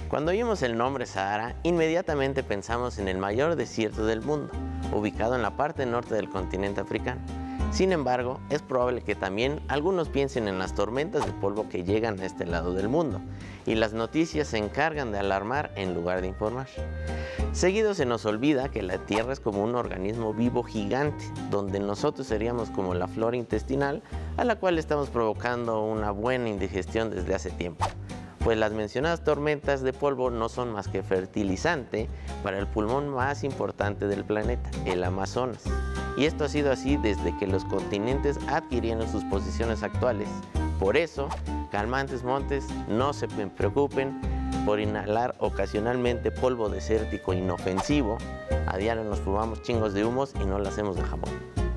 Cuando oímos el nombre Sahara, inmediatamente pensamos en el mayor desierto del mundo, ubicado en la parte norte del continente africano. Sin embargo, es probable que también algunos piensen en las tormentas de polvo que llegan a este lado del mundo, y las noticias se encargan de alarmar en lugar de informar. Seguido se nos olvida que la Tierra es como un organismo vivo gigante, donde nosotros seríamos como la flora intestinal a la cual estamos provocando una buena indigestión desde hace tiempo. Pues las mencionadas tormentas de polvo no son más que fertilizante para el pulmón más importante del planeta, el Amazonas. Y esto ha sido así desde que los continentes adquirieron sus posiciones actuales. Por eso, calmantes montes, no se preocupen por inhalar ocasionalmente polvo desértico inofensivo. A diario nos fumamos chingos de humos y no lo hacemos de jamón.